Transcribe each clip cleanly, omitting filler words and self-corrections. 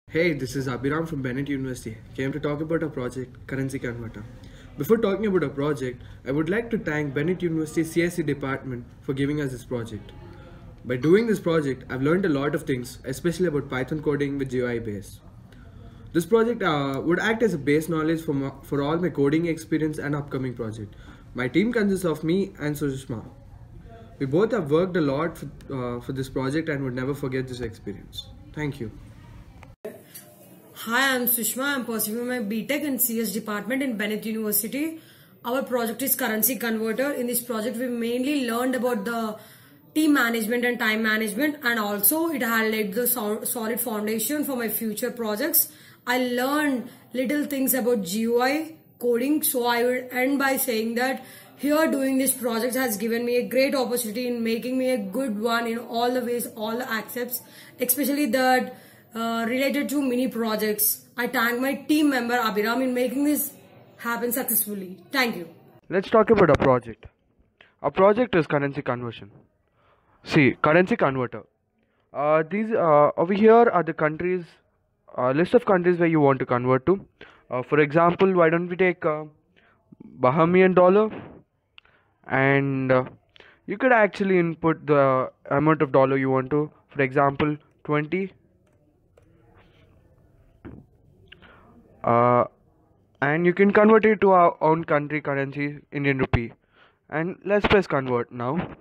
Hey, this is Abhiram from Bennett University. Came to talk about our project, Currency Converter. Before talking about our project, I would like to thank Bennett University CSE department for giving us this project. By doing this project, I've learned a lot of things, especially about Python coding with GUI base. This project would act as a base knowledge for all my coding experience and upcoming project. My team consists of me and Sushma. We both have worked a lot for this project and would never forget this experience. Thank you. Hi, I'm Sushma. I'm pursuing my BTech and CS department in Bennett University. Our project is Currency Converter. In this project, we mainly learned about the team management and time management, and also it had laid the solid foundation for my future projects. I learned little things about GUI coding, so I will end by saying that here doing this project has given me a great opportunity in making me a good one in all the ways, all the aspects, especially that related to mini projects. I thank my team member Abhiram in making this happen successfully. Thank you. Let's talk about our project. Our project is currency conversion. See, currency converter. These over here are the countries, list of countries where you want to convert to. For example, why don't we take Bahamian dollar, and you could actually input the amount of dollar you want to. For example, 20. And you can convert it to our own country currency, Indian rupee, and let's press convert now.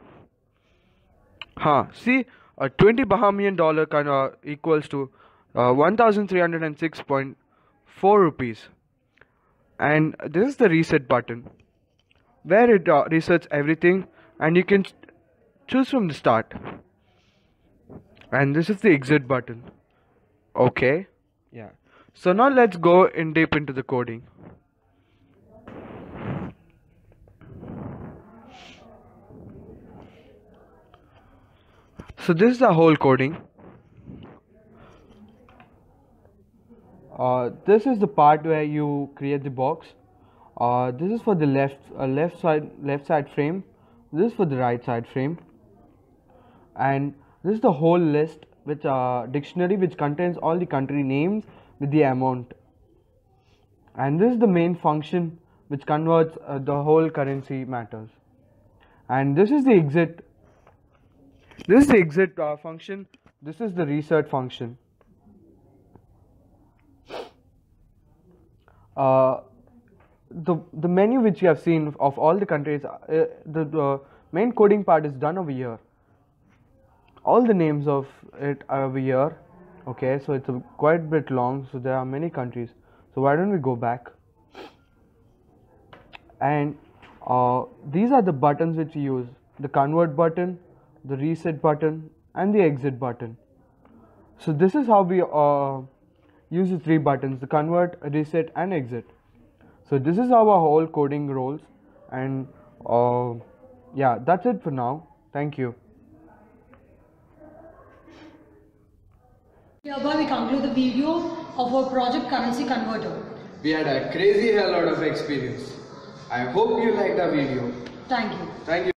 See, 20 Bahamian dollar equals to 1306.4 rupees, and this is the reset button where it resets everything, and you can choose from the start, and this is the exit button. Okay, yeah. So now let's go in deep into the coding. So this is the whole coding. This is the part where you create the box. This is for the left side frame. This is for the right side frame, and this is the whole list, which dictionary which contains all the country names with the amount, and this is the main function which converts the whole currency matters, and this is the exit. This is the exit function. This is the reset function. The menu which you have seen of all the countries, the main coding part is done over here. All the names of it are over here. Okay, so it's quite a bit long, so there are many countries. So why don't we go back, and these are the buttons which we use: the convert button, the reset button, and the exit button. So this is how we use the three buttons: the convert, reset, and exit. So this is how our whole coding rolls, and yeah, that's it for now. Thank you. Hereby we conclude the video of our project Currency Converter. We had a crazy hell lot of experience. I hope you liked our video. Thank you. Thank you.